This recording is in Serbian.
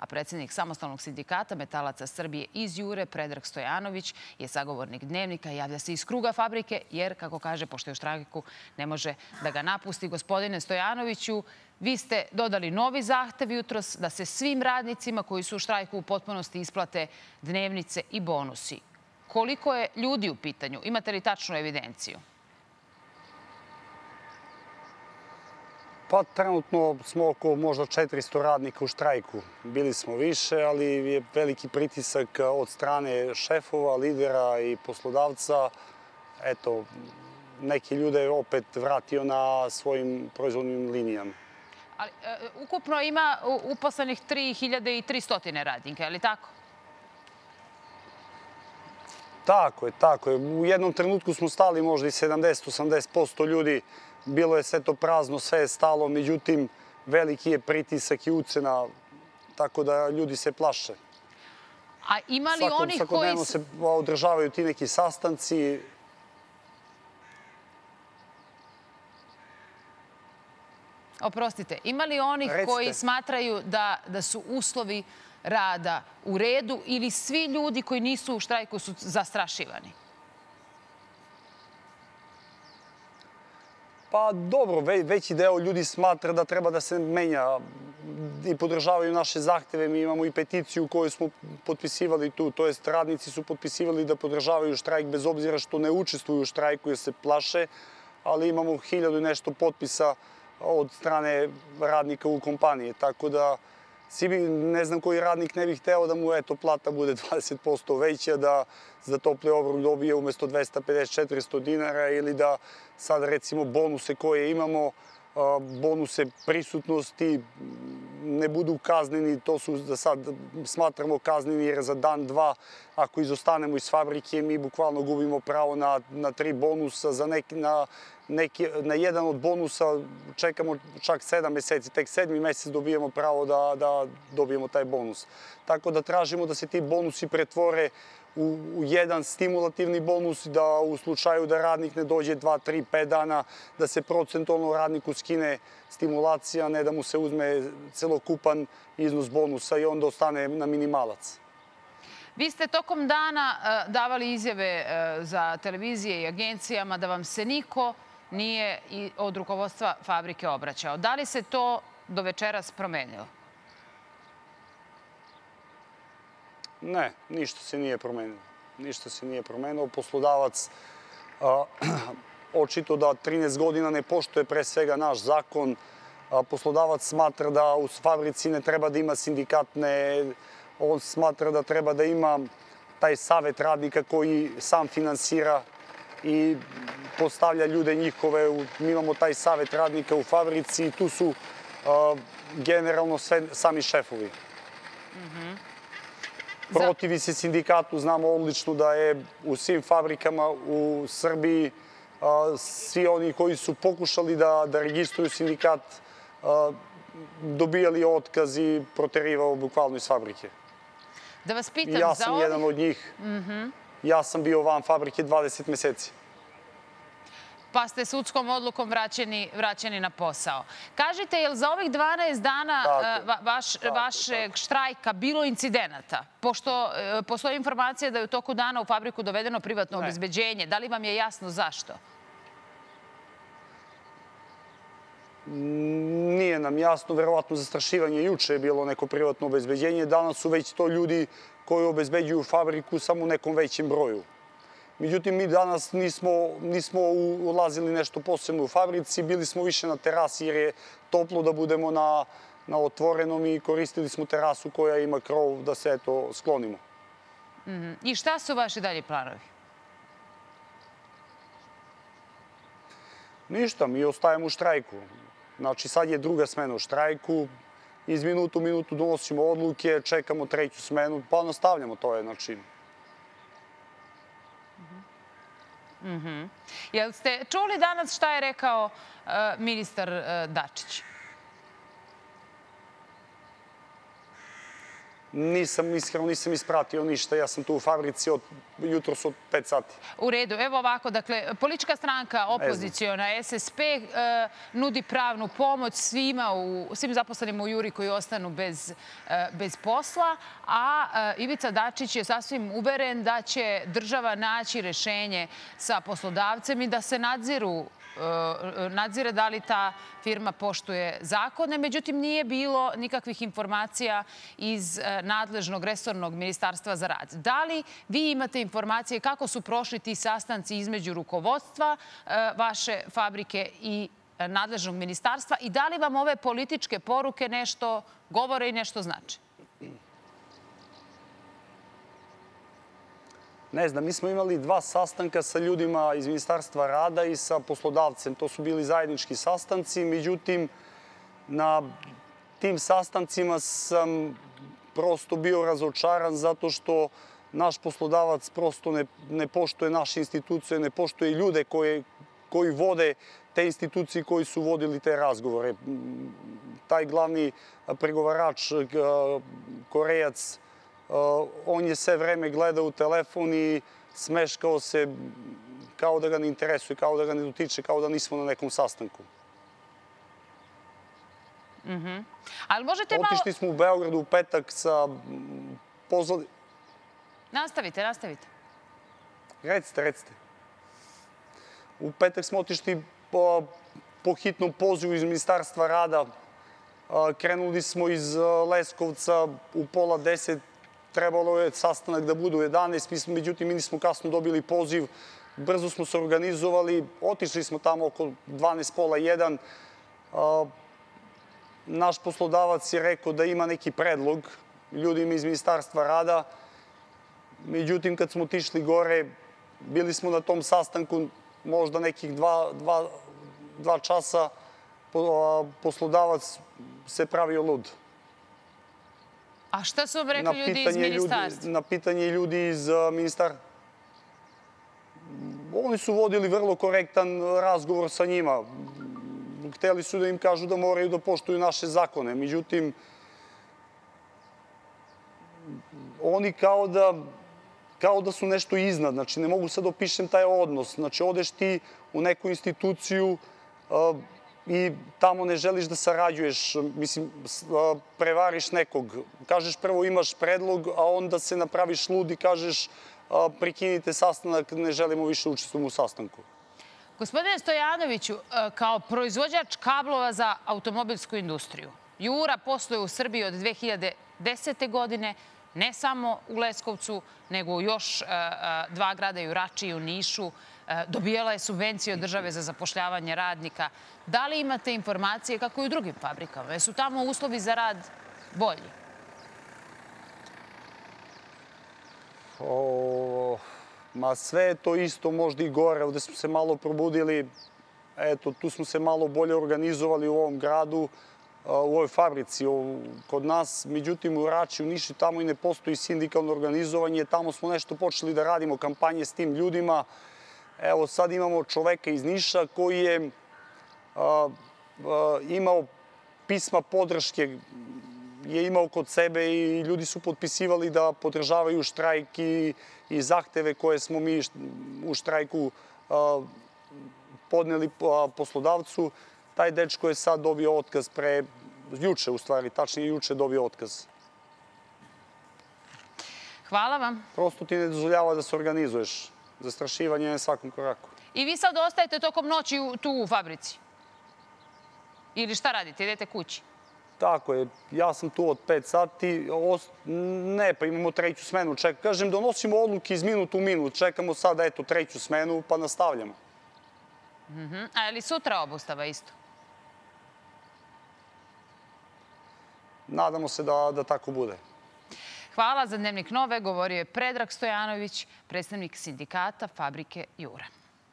A predsjednik Samostalnog sindikata metalaca Srbije iz Jure, Predrag Stojanović, je sagovornik Dnevnika i javlja se iz kruga fabrike jer, kako kaže, pošto je u štrajku, ne može da ga napusti. Gospodine Stojanoviću, vi ste dodali novi zahtev jutros da se svim radnicima koji su u štrajku u potpunosti isplate dnevnice i bonusi. Koliko je ljudi u pitanju? Imate li tačnu evidenciju? Pa trenutno smo oko možda 400 radnika u štrajku. Bili smo više, ali je veliki pritisak od strane šefova, lidera i poslodavca. Eto, neki ljude je opet vratio na svojim proizvodnim linijama. Ali ukupno ima uposlenih 3300 radnika, je li tako? Tako je. U jednom trenutku smo stali možda i 70-80% ljudi. Bilo je sve to prazno, sve je stalo, međutim, veliki je pritisak i ucena, tako da ljudi se plaše. A ima li onih koji... Svakodnevno se održavaju ti neki sastanci. Oprostite, ima li onih koji smatraju da su uslovi rada u redu ili svi ljudi koji nisu u štrajku su zastrašivani? Pa dobro, veći deo ljudi smatra da treba da se menja i podržavaju naše zahteve. Mi imamo i peticiju koju smo potpisivali tu, to jest radnici su potpisivali da podržavaju štrajk bez obzira što ne učestvuju u štrajku jer se plaše, ali imamo 1000 i nešto potpisa od strane radnika u kompaniji, tako da ne znam koji radnik ne bi hteo da mu plata bude 20% veća, da za topli obrok dobije umesto 250-400 dinara ili da sad recimo bonuse koje imamo, bonuse prisutnosti ne budu kazneni, to su da sad smatramo kazneni jer za dan, dva, ako izostanemo iz fabrike, mi bukvalno gubimo pravo na 3 bonusa, na jedan od bonusa čekamo čak 7 meseci, tek 7. mesec dobijemo pravo da dobijemo taj bonus. Tako da tražimo da se ti bonusi pretvore u jedan stimulativni bonus, da u slučaju da radnik ne dođe 2, 3, 5 dana, da se procentualno radniku skine stimulacija, ne da mu se uzme celokupan iznos bonusa i onda ostane na minimalac. Vi ste tokom dana davali izjave za televizije i agencijama da vam se niko nije od rukovodstva fabrike obraćao. Da li se to do večeras promenilo? Ne, ništa se nije promenilo. Ništa se nije promenilo. Poslodavac očito da 13 godina ne poštuje pre svega naš zakon. Poslodavac smatra da u fabrici ne treba da ima sindikat, on smatra da treba da ima taj savet radnika koji sam finansira i postavlja ljude njihove. Mi imamo taj savet radnika u fabrici i tu su generalno sami šefovi. Protivi se sindikatu, znamo odlično da je u svim fabrikama u Srbiji svi oni koji su pokušali da registruju sindikat dobijali otkaz i proterivao bukvalno iz fabrike. Da vas pitam za ovih... Ja sam jedan od njih. Ja sam bio van fabrike 20 meseci. Pa ste sudskom odlukom vraćeni na posao. Kažite, je li za ovih 12 dana vašeg štrajka bilo incidenata? Pošto postoji informacija da je u toku dana u fabriku dovedeno privatno obezbeđenje. Da li vam je jasno zašto? Nije nam jasno. Verovatno zastrašivanje. Juče je bilo neko privatno obezbeđenje. Danas su već to ljudi koji obezbeđuju fabriku samo u nekom većem broju. Međutim, mi danas nismo ulazili nešto posebno u fabrici, bili smo više na terasi jer je toplo da budemo na otvorenom i koristili smo terasu koja ima krov da se sklonimo. I šta su vaši dalji planovi? Ništa, mi ostajemo u štrajku. Znači, sad je druga smena u štrajku, iz minutu u minutu donosimo odluke, čekamo treću smenu, pa nastavljamo to je, znači... Jel ste čuli danas šta je rekao ministar Dačić? Iskreno nisam ispratio ništa. Ja sam tu u fabrici jutros od 5 sati. U redu. Evo ovako, dakle, politička stranka opoziciona SSP nudi pravnu pomoć svim zaposlenima u Juri koji ostanu bez posla, a Ivica Dačić je sasvim uveren da će država naći rešenje sa poslodavcem i da se nadzire da li ta firma poštuje zakone. Međutim, nije bilo nikakvih informacija iz nadležnog resornog ministarstva za rad. Da li vi imate informacije kako su prošli ti sastanci između rukovodstva vaše fabrike i nadležnog ministarstva i da li vam ove političke poruke nešto govore i nešto znače? Ne znam, mi smo imali 2 sastanka sa ljudima iz Ministarstva rada i sa poslodavcem. To su bili zajednički sastanci, međutim, na tim sastancima sam prosto bio razočaran zato što naš poslodavac prosto ne poštuje naše institucije, ne poštuje ljude koji vode te institucije koji su vodili te razgovore. Taj glavni pregovarač, Korejac, on je sve vreme gledao u telefon i smeškao se kao da ga ne interesuje, kao da ga ne dotiče, kao da nismo na nekom sastanku. Ali možete malo... Otišli smo u Beogradu u petak sa pozvali... Nastavite. Recite. U petak smo otišli po hitnom pozivu iz Ministarstva rada. Krenuli smo iz Leskovca u 9:30. Trebalo je sastanak da bude u 11. Međutim, mi nismo kasno dobili poziv. Brzo smo se organizovali. Otišli smo tamo oko 12, pola 1. Naš poslodavac je rekao da ima neki predlog ljudima iz Ministarstva rada. Međutim, kad smo otišli gore, bili smo na tom sastanku možda nekih 2 časa, poslodavac se pravio lud. A šta su vam rekli ljudi iz ministarstva? Na pitanje ljudi iz ministarstva. Oni su vodili vrlo korektan razgovor sa njima. Hteli su da im kažu da moraju da poštuju naše zakone. Međutim, oni kao da su nešto iznad. Znači, ne mogu sad opišem taj odnos. Znači, odeš ti u neku instituciju i tamo ne želiš da sarađuješ, mislim, prevariš nekog. Kažeš prvo imaš predlog, a onda se napraviš lud i kažeš prekinite sastanak, ne želimo više učestvovati u sastanku. Gospodine Stojanoviću, kao proizvođač kablova za automobilsku industriju, Jura posluje u Srbiji od 2010. godine, ne samo u Leskovcu, nego u još 2 grada, i u Rači i u Nišu. Dobijala je subvencije od države za zapošljavanje radnika. Da li imate informacije kako i u drugim fabrikama? Jesu tamo uslovi za rad bolji? Ma sve je to isto, možda i gore. Ovde smo se malo probudili. Eto, tu smo se malo bolje organizovali u ovom gradu, u ovoj fabrici kod nas. Međutim, u Rači, u Niši, tamo i ne postoji sindikalno organizovanje. Tamo smo nešto počeli da radimo kampanje s tim ljudima. Evo, sad imamo čoveka iz Niša koji je imao pisma podrške, je imao kod sebe i ljudi su potpisivali da podržavaju štrajk i zahteve koje smo mi u štrajku podneli poslodavcu. Taj dečko je sad dobio otkaz juče, u stvari, tačnije juče dobio otkaz. Hvala vam. Prosto ti ne dozvoljava da se organizuješ. Zastrašivanje na svakom koraku. I vi sad ostajete tokom noći tu u fabrici? Ili šta radite? Idete kući? Tako je. Ja sam tu od 5 sati. Ne, pa imamo 3. smenu. Kažem, donosimo odluke iz minuta u minut. Čekamo sad, eto, 3. smenu, pa nastavljamo. A je li sutra obustava isto? Nadamo se da tako bude. Hvala. Za Dnevnik Nove govorio je Predrag Stojanović, predstavnik sindikata fabrike Jura.